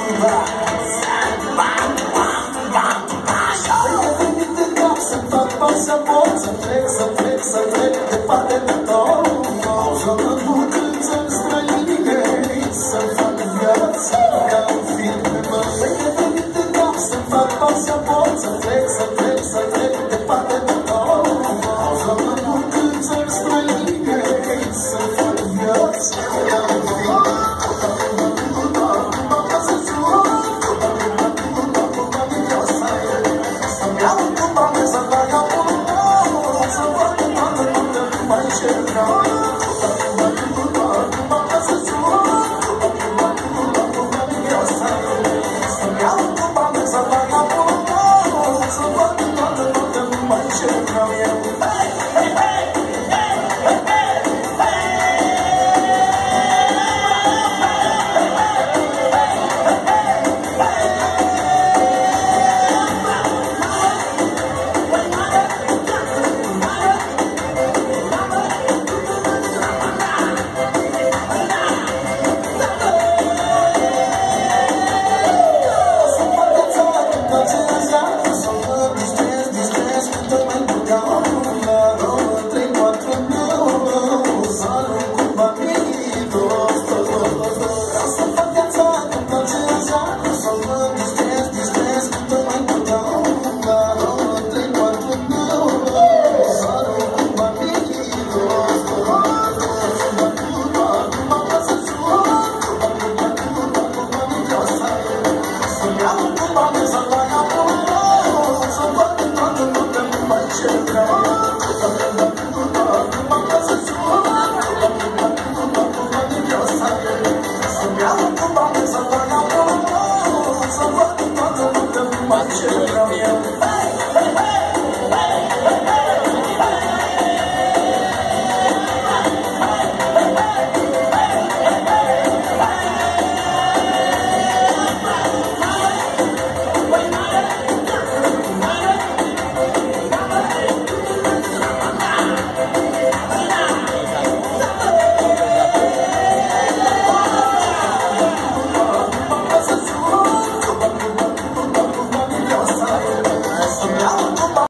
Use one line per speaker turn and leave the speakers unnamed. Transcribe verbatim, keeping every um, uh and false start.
Să trec, să trec, să trec departe de tot. Să mă duc în țări străine, să fac viața ca un film. Mă venit de cap, să fac pașaport. Să trec, să trec, să trec departe de tot. Să mă duc în țări străine, să fac viața ca un film. I'm